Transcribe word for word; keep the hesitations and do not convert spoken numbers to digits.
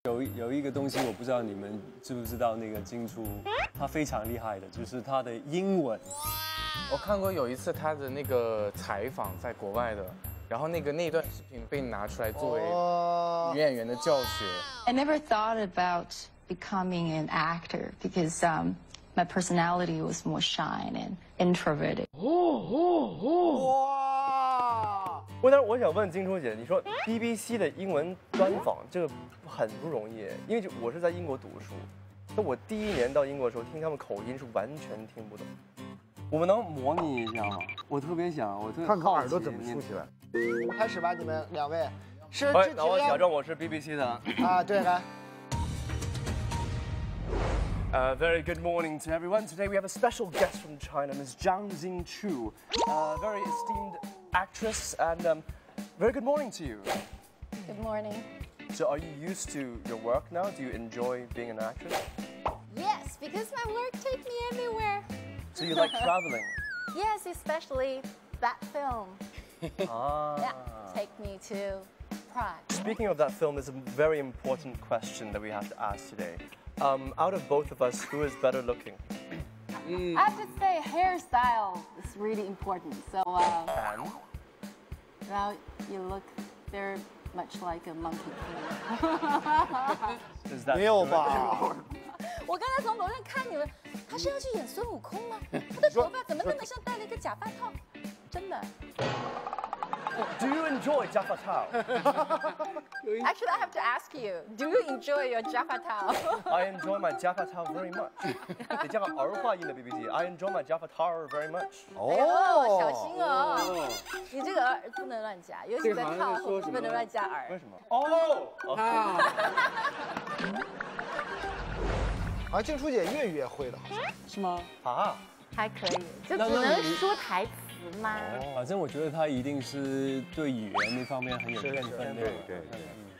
有有一个东西我不知道你们知不知道，那个金初他非常厉害的，就是他的英文。 我看过有一次他的那个采访，在国外的，然后那个那段视频被拿出来作为女演员的教学。 I never thought about becoming an actor because um, my personality was more shy and introverted. 哇！我当时我想问金初姐，你说 B B C 的英文专访这个很不容易，因为就我是在英国读书，那我第一年到英国的时候，听他们口音是完全听不懂。我们能模拟一下吗？我特别想，我特看看耳朵怎么竖起来。我们开始吧，你们两位是哎，那我假装我是 B B C 的啊，对，来。 Uh, very good morning to everyone. Today we have a special guest from China, Miss Zhang Jingchu, a very esteemed actress, and um, very good morning to you. Good morning. So are you used to your work now? Do you enjoy being an actress? Yes, because my work takes me everywhere. So you like traveling? Yes, especially that film. Ah. Yeah, take me to Prague. Speaking of that film, there's a very important question that we have to ask today. Um, out of both of us, who is better looking? Mm. I have to say, hairstyle is really important. So, uh, And? well, you look very much like a monkey king. Is that 没有吧？ 我刚才从楼上看你们，他是要去演孙悟空吗？他的头发怎么那么像戴了一个假发套？真的。 Do you enjoy Jaffa Tao? Actually, I have to ask you, do you enjoy your Jaffa Tao? I enjoy my Jaffa Tao very much. 你这样儿化音的 B B C. I enjoy my Jaffa Tao very much. 哦，小心哦！你这个儿不能乱加，尤其在套后不能乱加儿。 为什么？哦，啊！ 啊，静初姐粤语也会的，好像是吗？ 啊， 还可以，就只能说台词吗？ 反正我觉得他一定是对语言那方面很有天分的。 对对对。